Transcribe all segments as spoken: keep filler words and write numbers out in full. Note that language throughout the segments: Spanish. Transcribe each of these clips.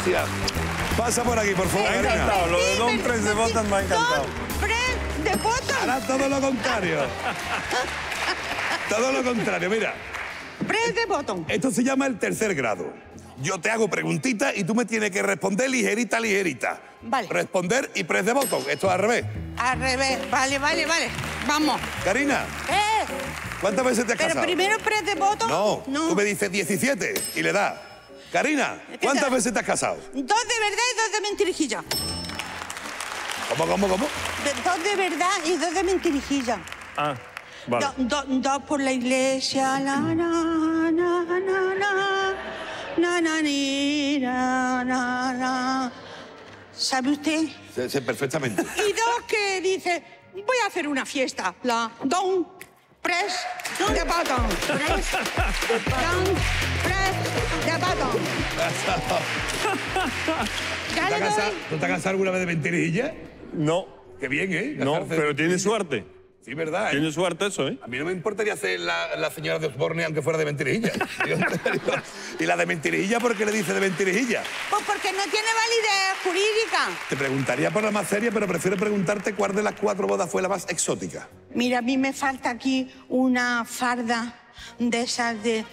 Gracias. Pasa por aquí, por favor, Me ha Karina. encantado, lo de Don Press de Bottom me ha encantado. Don Press de Bottom. Ahora todo lo contrario. Todo lo contrario, mira. Press de Bottom. Esto se llama el tercer grado. Yo te hago preguntitas y tú me tienes que responder ligerita, ligerita. Vale. Responder y press de botón. Esto es al revés. Al revés. Vale, vale, vale. Vamos. Karina, Eh, ¿cuántas veces te has pero casado? primero Press de Bottom. No, no. tú me dices diecisiete y le das. Karina, ¿Qué ¿cuántas tal? veces te has casado? Dos de verdad y dos de mentirijilla. ¿Cómo, cómo, cómo? De- dos de verdad y dos de mentirijilla. Ah, vale. Do- do- dos por la iglesia. La, na, na, na, na, na, na, ni, na, na, na. ¿Sabe usted? Sé, sé perfectamente. Y dos que dice, voy a hacer una fiesta. La Don Press de Bottom. Press, Don Press de Bottom. Ya ¿Te le has casado- doy. ¿Tú te has casado alguna vez de mentirijilla? No, Qué bien, ¿eh? no, Casarse de pero tiene mentirijilla. suerte. Sí, verdad, ¿eh? Tiene suerte eso, ¿eh? A mí no me importaría hacer la, la señora de Osborne aunque fuera de mentirijilla. Y la de mentirijilla, ¿por qué le dice de mentirijilla? Pues porque no tiene validez jurídica. Te preguntaría por la más seria, pero prefiero preguntarte cuál de las cuatro bodas fue la más exótica. Mira, a mí me falta aquí una farda de esas de...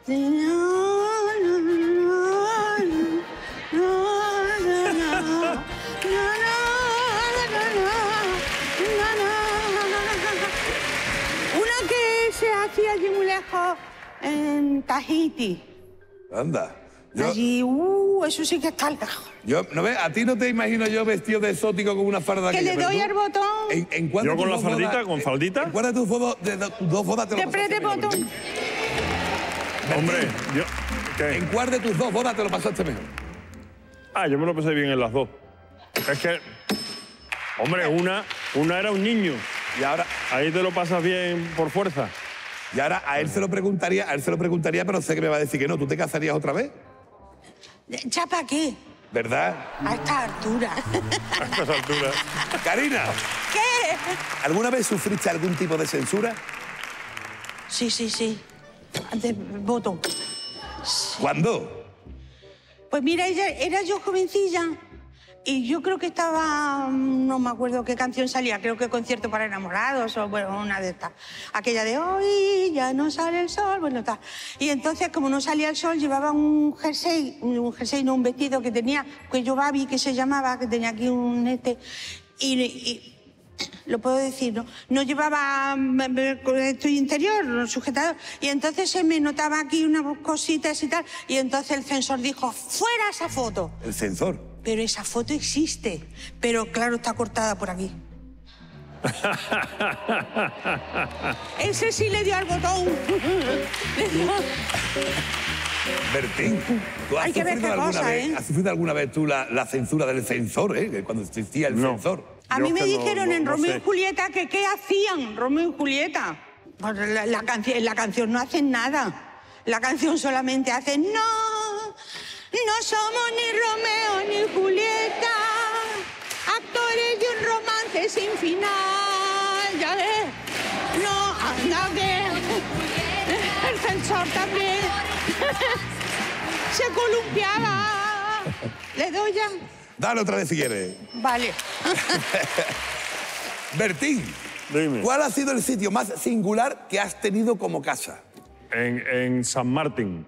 Una que se hacía allí muy lejos, en Tahiti. Anda. Yo, Allí, uh, eso sí que está lejos. yo, ¿no ves? A ti no te imagino yo vestido de exótico con una farda Que aquella, le pero doy tú- al botón. ¿En, en cuál Yo de con tus la dos faldita, bodas- con faldita. ¿En cuál de tus bodas, de do- tus dos bodas te lo De pasaste pre de mejor, botón. Bertín? Hombre, yo... ¿qué? ¿En cuál de tus dos bodas te lo pasaste mejor? Ah, yo me lo pasé bien en las dos. Es que... Hombre, una, una era un niño. Y ahora, Ahí te lo pasas bien por fuerza. y ahora a él se lo preguntaría, a él se lo preguntaría, pero sé que me va a decir que no. ¿Tú te casarías otra vez? ¿Ya para qué? ¿Verdad? A esta altura. A estas alturas. Karina, ¿Qué? ¿alguna vez sufriste algún tipo de censura? Sí, sí, sí. De botón. ¿Cuándo? Pues mira, ella, era yo jovencilla y yo creo que estaba, no me acuerdo qué canción salía, creo que Concierto para Enamorados o bueno, una de estas. Aquella de hoy ya no sale el sol, bueno, tal. Y entonces, como no salía el sol, llevaba un jersey, un jersey, no, un vestido que tenía cuello babi, que se llamaba, que tenía aquí un este, y, y lo puedo decir, ¿no? No llevaba mm, esto interior, sujetador, y entonces se me notaba aquí unas cositas y tal, y entonces el censor dijo, ¡fuera esa foto! El censor. Pero esa foto existe, pero claro, está cortada por aquí. Ese sí le dio al botón. Le dio- Bertín, ¿tú has Hay que ver sufrido qué alguna cosa, vez, ¿eh? has sufrido alguna vez tú la, la censura del censor, eh? Que cuando existía el No. censor. A Yo mí me es que no- dijeron no- en no Romeo sé. y Julieta que qué hacían Romeo y Julieta. Pues la, la canción, en la canción no hacen nada. La canción solamente hace no, no somos ni Romeo ni Julieta, actores de un romance sin final. Ya ves, no, anda que el censor también se columpiaba. ¿Le doy ya? Dale otra vez si quieres. Vale. Bertín, Dime. ¿cuál ha sido el sitio más singular que has tenido como casa? En, en San Martín.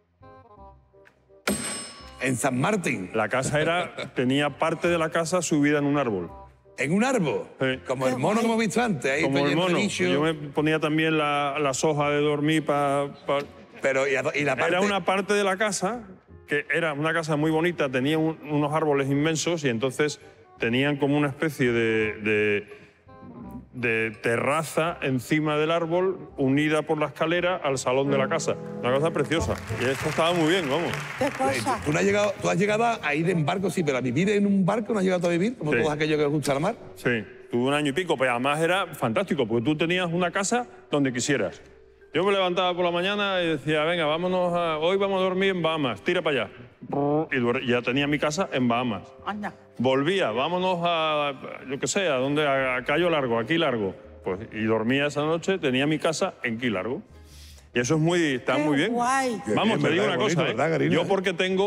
En San Martín, La casa era... Tenía parte de la casa subida en un árbol. en un árbol, Sí. como el mono que hemos visto antes. Ahí Como el poniendo mono. bicho. Yo me ponía también la, las hojas de dormir para... Pero, y, a- y la parte... Era una parte de la casa que era una casa muy bonita, tenía un- unos árboles inmensos y entonces tenían como una especie de, de, de terraza encima del árbol unida por la escalera al salón de la casa. Una cosa preciosa. Y esto estaba muy bien, vamos. ¿Qué Eh, cosa? ¿Tú, no has llegado, tú has llegado a ir en barco, sí, pero a vivir en un barco no has llegado a vivir, como Sí. todos aquellos que les gusta la mar. Sí, tuve un año y pico, pero además era fantástico, porque tú tenías una casa donde quisieras. Yo me levantaba por la mañana y decía, venga, vámonos a... hoy vamos a dormir en Bahamas, tira para allá. Y duer- ya tenía mi casa en Bahamas. Anda. Volvía, vámonos a, yo qué sé, a dónde, a, a Cayo Largo, aquí Largo. Pues, y dormía esa noche, tenía mi casa en Quí Largo. Y eso es muy, está Qué muy bien. guay. Qué Vamos, bien, te digo ¿verdad? una Bonito, cosa, ¿eh? ¿verdad, Karina? Yo porque tengo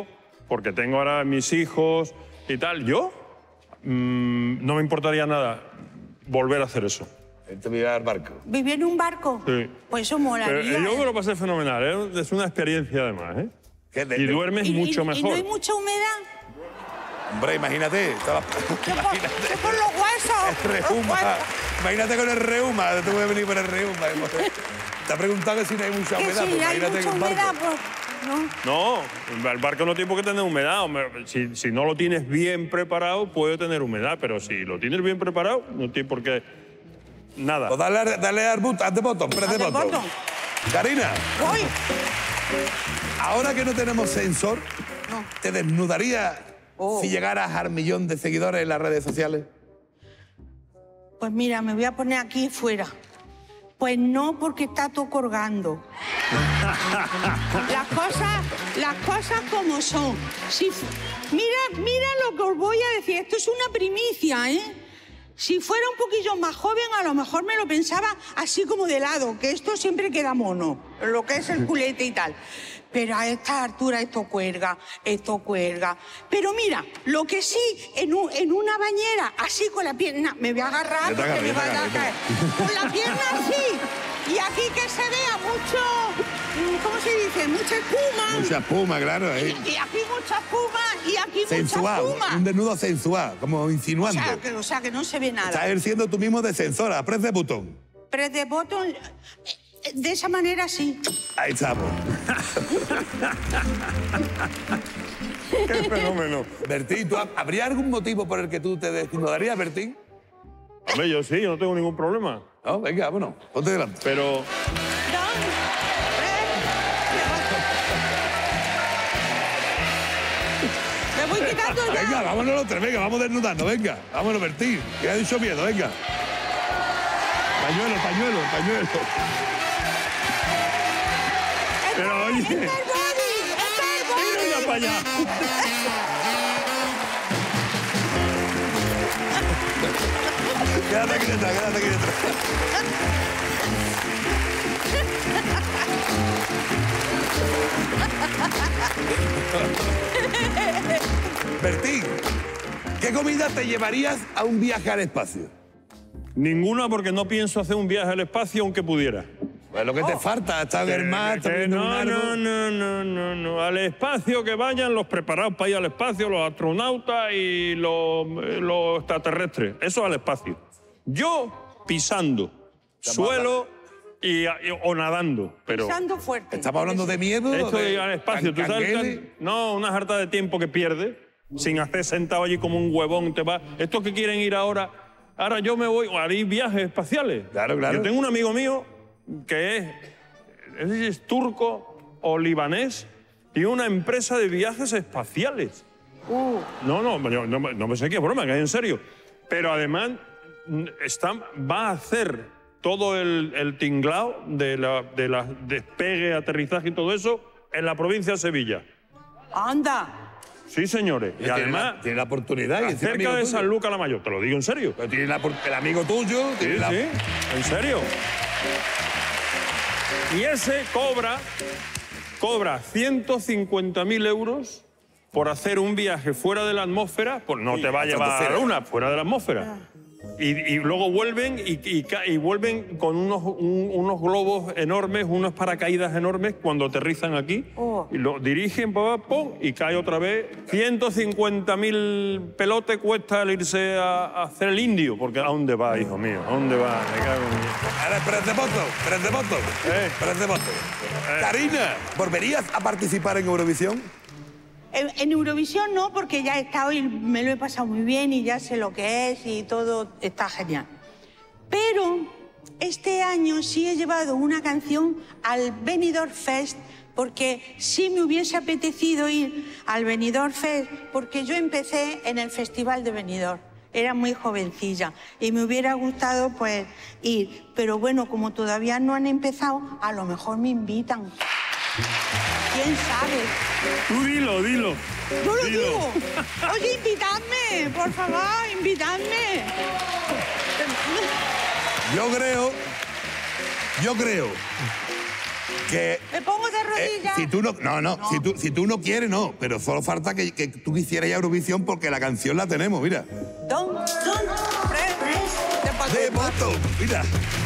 porque tengo ahora mis hijos y tal. Yo mmm, no me importaría nada volver a hacer eso. Te voy al barco. ¿Vivir en un barco? Sí. Pues eso molaría. Pero, eh, yo ¿eh? me lo pasé fenomenal, ¿eh? Es una experiencia además, ¿eh? ¿Qué de- Y duermes ¿Y, mucho y- mejor. ¿Y no hay mucha humedad? Hombre, imagínate. Estaba... ¿Qué por, qué por los huesos? El reuma. Los huesos. Imagínate con el reuma. Te voy a venir por el reuma. Te ha preguntado que si no hay mucha Que humedad. si Pues hay imagínate mucha en un barco. humedad, pues... No. No, el barco no tiene por qué tener humedad. hombre. Si, si no lo tienes bien preparado, puede tener humedad, pero si lo tienes bien preparado, no tiene por qué nada. Pues dale, dale al botón, haz de botón, press de Haz de botón. botón. Karina, Voy. ahora que no tenemos sensor, No. ¿te desnudarías Oh. si llegaras al millón de seguidores en las redes sociales? Pues mira, me voy a poner aquí fuera. Pues no, porque está todo colgando. Las cosas, las cosas como son. Si, fu- mira, mira lo que os voy a decir. Esto es una primicia, ¿eh? Si fuera un poquillo más joven, a lo mejor me lo pensaba así como de lado, que esto siempre queda mono, lo que es el culete y tal. Pero a esta altura esto cuelga, esto cuelga. Pero mira, lo que sí, en, un- en una bañera, así con la pierna, me voy a agarrar Ya te porque agarré, me ya te va a agarré, caer. Con la pierna así. Y aquí que se vea mucho, ¿cómo se dice? Mucha espuma. Mucha espuma, claro. ¿eh? Y aquí mucha espuma y aquí Sensual, mucha espuma. un desnudo sensual, como O insinuando. sea, que, o sea, que no se ve nada. Estás ejerciendo tú mismo de censora, press de botón. Press de botón, eh, de esa manera sí. Ahí estamos. ¡Qué fenómeno! Bertín, ¿tú, ¿habría algún motivo por el que tú te desnudarías, Bertín? Hombre, yo sí, yo no tengo ningún problema. No, venga, bueno, ponte delante. Pero No, eh, me voy quitando ya. Venga, vámonos los tres, venga, vamos desnudando, venga. Vámonos, Bertín, que ha dicho miedo, venga. Pañuelo, pañuelo, pañuelo. Pero, oye. ¡Está el body! ¡Está el body! ¡Mira para allá! Quédate aquí detrás, quédate aquí detrás. Bertín, ¿qué comida te llevarías a un viaje al espacio? Ninguna, porque no pienso hacer un viaje al espacio aunque pudiera. Pues lo que te falta, estar en el mar, estar Que viendo un no, árbol. no, no, no, no, no. Al espacio que vayan los preparados para ir al espacio, los astronautas y los, eh, los extraterrestres. Eso al espacio. Yo pisando suelo y, y- o nadando, pero Pisando fuerte. Estamos hablando de miedo. esto de ir al espacio, tú sabes, canguele. que- no, una jarta de tiempo que pierdes sin hacer sentado allí como un huevón, te va. Estos que quieren ir ahora, ahora yo me voy, haré viajes espaciales. Claro, claro. Yo tengo un amigo mío que es, no sé si es turco o libanés, tiene una empresa de viajes espaciales. Uh, No, no, yo no, no me sé qué broma, que es en serio. Pero además mm, está, va a hacer todo el, el tinglao de la, de la despegue, aterrizaje y todo eso en la provincia de Sevilla. anda. Sí, señores. Y Tiene además, la, tiene la oportunidad. y encima amigo cerca de tuyo. San Lucas la Mayor, te lo digo en serio. Pero tiene la por- el amigo tuyo. Sí, tiene la- sí, en serio. Y ese cobra, cobra ciento cincuenta mil euros por hacer un viaje fuera de la atmósfera, pues no te va a llevar a la estratosfera. luna, fuera de la atmósfera. Y, y luego vuelven y, y ca- y vuelven con unos, un- unos globos enormes, unos paracaídas enormes cuando aterrizan aquí. Oh. Y lo dirigen, pum, pum, y cae otra vez. ciento cincuenta mil pelotes cuesta el irse a, a hacer el indio. Porque ¿a dónde va, hijo mío? ¿A dónde va? Me cago en- Ahora, press de botón, press de botón. Eh. Press de botón. Karina, ¿volverías a participar en Eurovisión? En, en Eurovisión no, porque ya he estado y me lo he pasado muy bien y ya sé lo que es y todo está genial. Pero este año sí he llevado una canción al Benidorm Fest porque sí me hubiese apetecido ir al Benidorm Fest porque yo empecé en el Festival de Benidorm. Era muy jovencilla y me hubiera gustado pues ir. Pero bueno, como todavía no han empezado, a lo mejor me invitan. ¿Quién sabe? Tú dilo, dilo. Yo lo Dilo. digo. Oye, invitadme, por favor, invitadme. Yo creo, yo creo Que, ¿Me pongo de eh, rodillas? si tú no, no, no, No. Si, tú, si tú no quieres, no. Pero solo falta que, que tú quisieras ir a Eurovisión porque la canción la tenemos, mira. Don, don, tres, tres, De voto, mira.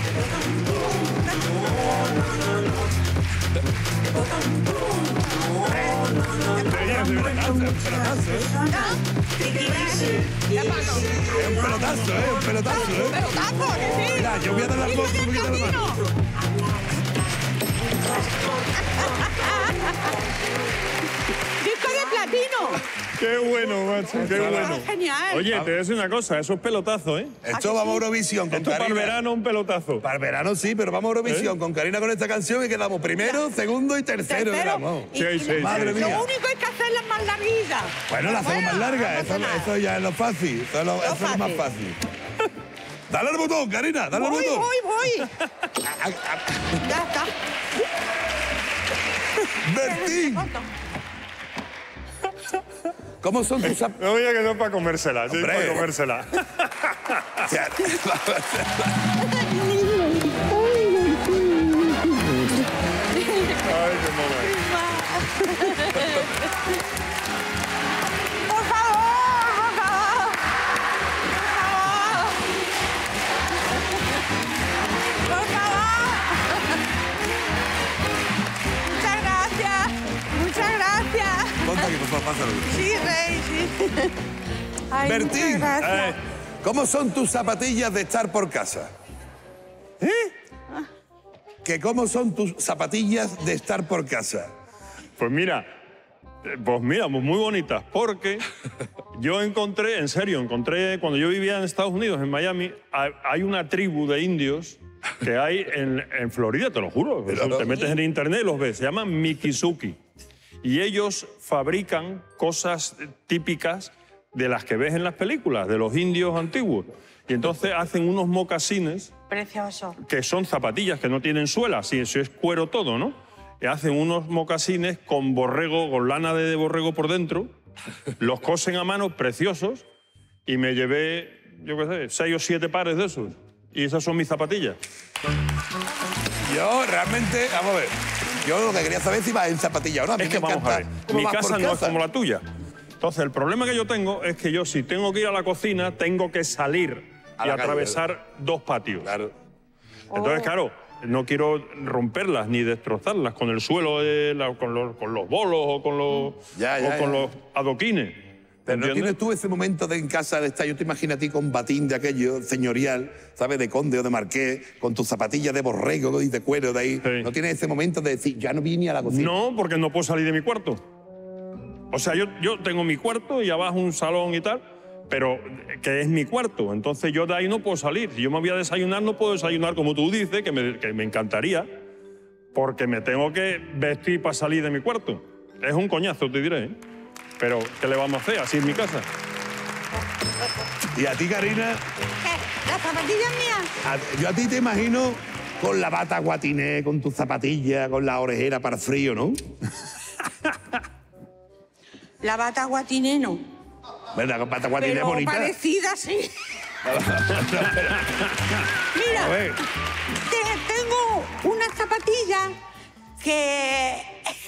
Es un pelotazo, ¿eh? Un pelotazo, ¿eh? Pelotazo, que sí. Mira, yo voy a dar la voz, tú voy a dar la mano. Disco de platino. Qué bueno, macho, qué bueno. Genial. Oye, te voy a decir una cosa, eso es pelotazo, ¿eh? Esto vamos a Eurovisión con Esto para el Karina. verano un pelotazo. Para el verano sí, pero vamos a Eurovisión ¿Eh? con Karina con esta canción y quedamos primero, segundo y tercero. Tercero. Quedamos. Y- Sí, y sí, lo- Madre Lo mía. único es que hacerlas más larguitas. Bueno, la hacemos más larga, no eso, pasa nada. eso ya es lo fácil, eso es lo, eso es lo más fácil. Dale al botón, Karina, dale al Voy, botón. voy, voy. Ya está. Bertín, ¿cómo son tus zap- No diga que no es para comérsela, sí, es Hombre. para comérsela. O sea, Ay, qué mono. Por favor, por favor. Por favor. Por favor. Muchas gracias. Muchas gracias. Ponte aquí, por favor, pásalo. Sí, Rey, sí. Ay, Bertín. muchas gracias. Eh, ¿Cómo son tus zapatillas de estar por casa? ¿Eh? ¿Que cómo son tus zapatillas de estar por casa? Pues mira, eh, pues mira, pues muy bonitas, porque yo encontré, en serio, encontré, cuando yo vivía en Estados Unidos, en Miami, hay hay una tribu de indios que hay en, en Florida, te lo juro. Pero Eso, no. te metes en internet y los ves, se llaman Mikizuki. Y ellos fabrican cosas típicas de las que ves en las películas, de los indios antiguos. Y entonces hacen unos mocasines Precioso. que son zapatillas que no tienen suela, si eso es cuero todo, ¿no? Y hacen unos mocasines con borrego, con lana de borrego por dentro, los cosen a mano, preciosos, y me llevé, yo qué sé, seis o siete pares de esos. Y esas son mis zapatillas. Yo realmente, vamos a ver, yo lo que quería saber es si vas en zapatillas o no. A mí Es me que vamos a encanta ver, cómo mi vas casa por no es como la tuya. Entonces, el problema que yo tengo es que yo, si tengo que ir a la cocina, tengo que salir A y la calle, atravesar dos patios. Claro. Entonces, claro, no quiero romperlas ni destrozarlas con el suelo, de la- con, los, con los bolos o con los, Ya, ya, o con ya. los adoquines. Pero ¿no ¿entiendes? tienes tú ese momento de en casa de estar? Yo te imagino a ti con batín de aquello señorial, ¿sabes? De conde o de marqués, con tus zapatillas de borrego y de cuero de ahí. Sí. ¿No tienes ese momento de decir, ya no vine a la cocina? No, porque no puedo salir de mi cuarto. O sea, yo, yo tengo mi cuarto y abajo un salón y tal, pero que es mi cuarto. Entonces yo de ahí no puedo salir. Si yo me voy a desayunar, no puedo desayunar como tú dices, que me, que me encantaría, porque me tengo que vestir para salir de mi cuarto. Es un coñazo, te diré, ¿eh? Pero, ¿qué le vamos a hacer? Así es mi casa. Y a ti, Karina, ¿Qué? ¿Las zapatillas mías? a- yo a ti te imagino con la bata guatiné, con tus zapatillas, con la orejera para el frío, ¿no? La bata guatiné no. ¿Verdad? Con bata guatiné Pero bonita. parecida, sí. A Mira, ver, te- tengo una zapatilla que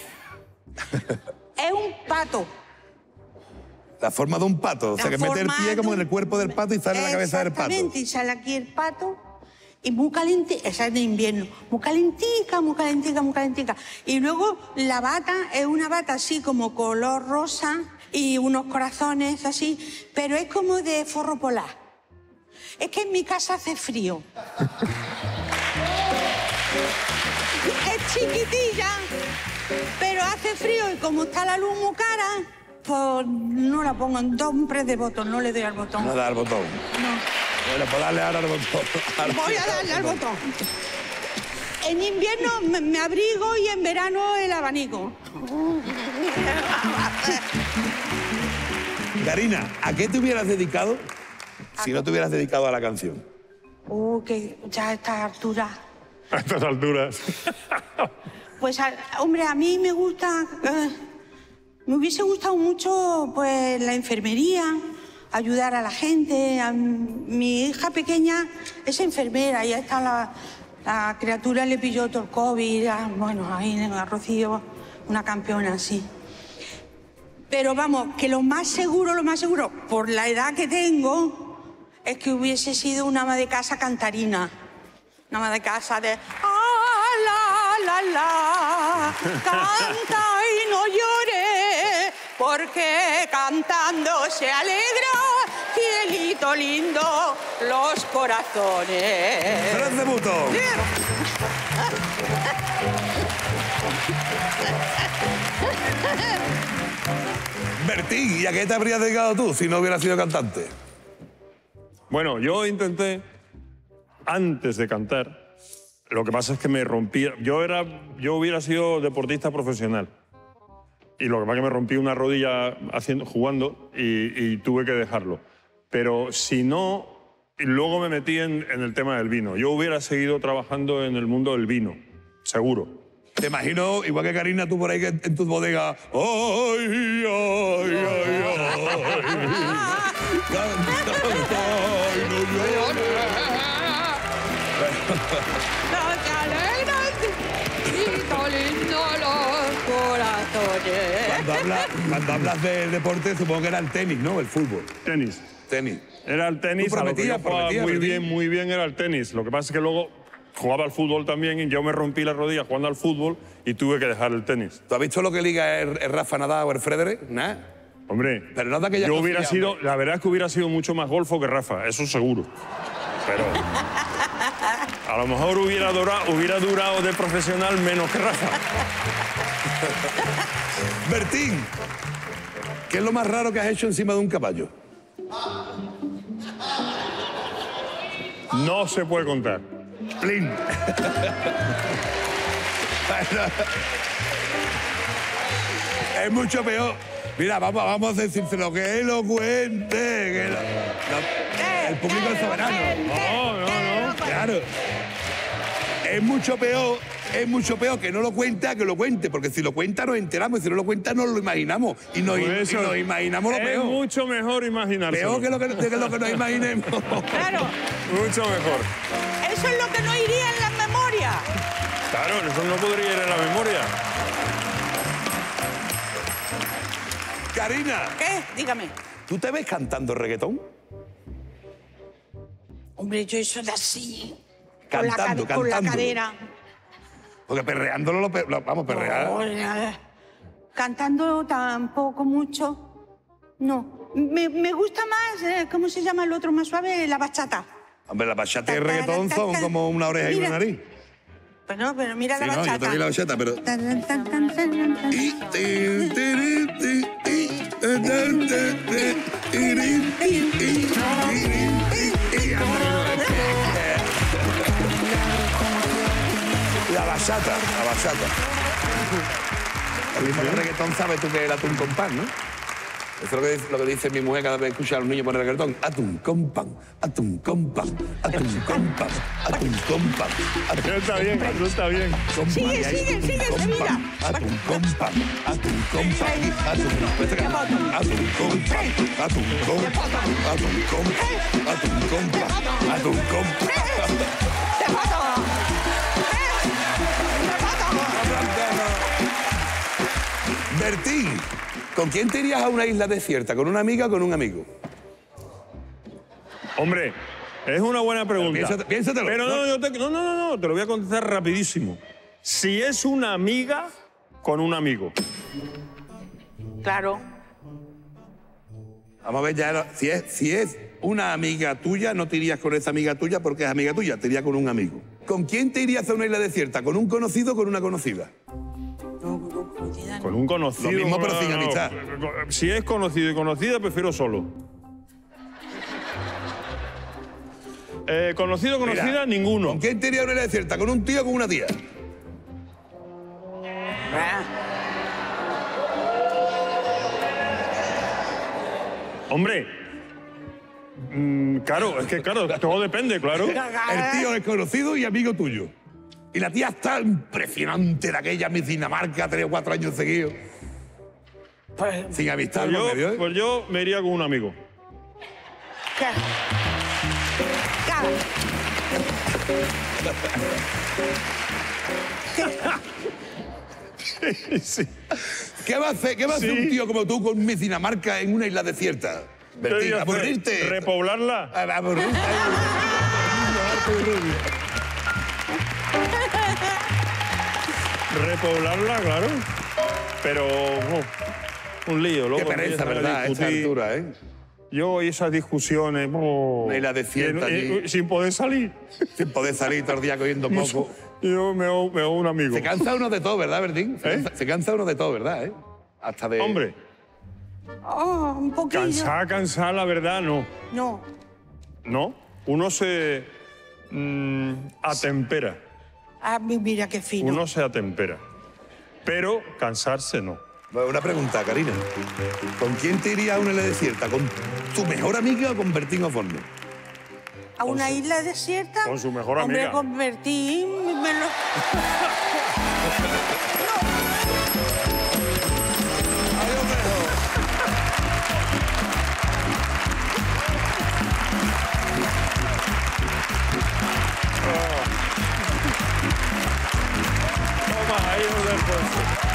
es un pato. la forma de un pato. O sea, La que mete el forma pie como de en un- el cuerpo del pato y sale la cabeza del pato. Exactamente, y sale aquí el pato. Y muy caliente, esa es de invierno, muy calentica, muy calentica, muy calentica. Y luego la bata es una bata así como color rosa y unos corazones así, pero es como de forro polar. Es que en mi casa hace frío. Es chiquitilla, pero hace frío y como está la luz muy cara, pues no la pongo en dos pre de botón, no le doy al botón. No da al botón. No. Bueno, pues dale ahora al botón. Ahora Voy a darle al botón. En invierno me, me abrigo y en verano el abanico. Karina, ¿a qué te hubieras dedicado si no te hubieras dedicado a la canción? Uh, que ya a esta altura. A estas alturas. Pues, a- hombre, a mí me gusta... eh, me hubiese gustado mucho, pues, la enfermería, ayudar a la gente. A m- mi hija pequeña es enfermera y ha estado la, La criatura le pilló todo el COVID, ah, bueno, ahí en el Rocío, una campeona así. Pero vamos, que lo más seguro, lo más seguro, por la edad que tengo, es que hubiese sido una ama de casa cantarina. Una ama de casa de... ¡Ah, la, la, la! Canta y no llores, porque cantando se alegra, cielito lindo, los corazones. ¡Tres de Buto! Bertín, ¿y a qué te habrías dedicado tú si no hubieras sido cantante? Bueno, yo intenté, antes de cantar, lo que pasa es que me rompía... Yo, era, yo hubiera sido deportista profesional. Y lo que pasa es que me rompí una rodilla haciendo, jugando y, y tuve que dejarlo. Pero si no, y luego me metí en, en el tema del vino. Yo hubiera seguido trabajando en el mundo del vino, seguro. Te imagino, igual que Karina, tú por ahí en, en tus bodegas. ¡Ay, ay, ay, ay! ¡Ay, no llores! No te alegras, cielito lindo, los corazones. Cuando hablas, cuando hablas del deporte, supongo que era el tenis, ¿no? El fútbol. Tenis. Tenis. Era el tenis, Tú prometías, a lo que yo jugaba prometías, muy prometías. bien, muy bien era el tenis. Lo que pasa es que luego jugaba al fútbol también y yo me rompí la rodilla jugando al fútbol y tuve que dejar el tenis. ¿Tú has visto lo que liga el, el Rafa Nadal o el Federer? Nada. Hombre, Pero no da que ya yo no hubiera sea, sido, hombre. la verdad es que hubiera sido mucho más golfo que Rafa, eso seguro. Pero a lo mejor hubiera durado, hubiera durado de profesional menos que Rafa. Bertín, ¿qué es lo más raro que has hecho encima de un caballo? No se puede contar. Plin. Es mucho peor. Mira, vamos, vamos a decírselo, que lo cuente. Que lo- no, el público es soberano. No, no, no. Claro. Es mucho peor, es mucho peor que no lo cuente a que lo cuente, porque si lo cuenta nos enteramos y si no lo cuenta nos lo imaginamos. Y nos, Por y eso nos imaginamos lo es peor. mucho mejor imaginarse. Peor que lo que, que lo que nos imaginemos. Claro, Mucho mejor. eso es lo que no iría en la memoria. Claro, eso no podría ir en la memoria. Karina, ¿Qué? Dígame. ¿tú te ves cantando reggaetón? Hombre, yo eso de así. Con la, Cantando, cade- con la cantando. cadera. Porque perreándolo, lo, pe- lo- vamos, perrear. No, eh, cantando tampoco mucho. No. Me, me gusta más, eh, ¿cómo se llama el otro más suave? La bachata. Hombre, la bachata y el reggaetón son como una oreja y una Mira. nariz. Pero no, pero mira Sí, la no, bachata. yo también la bachata, pero... Tan, tan, tan, tan, tan, tan. Y- ti- ti- ti- ti- tan, tan, tan, ti- ti- ti- ti- ti- ti- La bachata, la bachata. El mismo que el reggaetón sabe tú que es el atún con pan, ¿no? Eso es lo que, dice, lo que dice mi mujer cada vez que escucha a los niños poner reggaetón. Atún con pan, atún con pan, atún con pan, atún con pan. atún Eso está bien, eso está bien. con pan. Sigue, Y ahí, sigue, atún sigue, con Sevilla. pan, atún con pan, atún con pan, atún con pan, atún con pan, atún con pan, atún con pan, atún con pan, atún con pan. ¡Te mato! ¡Eh! ¡Te mato! Bertín, ¿con quién te irías a una isla desierta? ¿Con una amiga o con un amigo? Hombre, es una buena pregunta. Piénsate- piénsatelo. Pero no, No. yo te, no, no, no, no, te lo voy a contestar rapidísimo. Si es una amiga, con un amigo. Claro. Vamos a ver ya, lo- si es, si es una amiga tuya, no te irías con esa amiga tuya porque es amiga tuya, te irías con un amigo. ¿Con quién te irías a una isla desierta? ¿Con un conocido o con una conocida? No, no, conocida no. Con un conocido. Lo mismo, pero no, sin no, amistad. Si es conocido y conocida, prefiero solo. Eh, conocido, conocida, Mira, ninguno. ¿Con quién te irías a una isla desierta? ¿Con un tío o con una tía? Ah, Hombre, mm, claro, es que claro, todo depende, claro. El tío es conocido y amigo tuyo. Y la tía está impresionante de aquella Miss Dinamarca, tres o cuatro años seguidos. pues, Sin amistad Pues por yo, medio, ¿eh? pues yo me iría con un amigo. ¿qué? Claro. Sí. ¿Qué va a hacer, qué va a hacer Sí. un tío como tú con Miss Dinamarca en una isla desierta? Bertín, hacer? aburrirte. ¿Repoblarla? A- Aburrirte. Repoblarla, claro. Pero oh, un lío. Luego Qué pereza, empiezan a ¿verdad? A esta discutir. altura, ¿eh? Yo y esas discusiones. Oh, Una isla desierta y- y- allí. sin poder salir. Sin poder salir todo el día cogiendo poco. Yo me hago, me hago un amigo. Se cansa uno de todo, ¿verdad, Bertín? Se, ¿Eh? cansa, se cansa uno de todo, ¿verdad? ¿Eh? Hasta de... Hombre, Oh, un poquillo. cansar, cansar, la verdad, no. No. ¿No? Uno se mm, atempera. Ah, mi- mira qué fino. Uno se atempera. Pero cansarse no. Bueno, una pregunta, Karina. ¿Con quién te irías a una isla desierta? ¿Con tu mejor amiga o con Bertín Oforno? ¿A una isla desierta? con su mejor Hombre, amiga. con Bertín, me lo... Toma, ahí os dejo.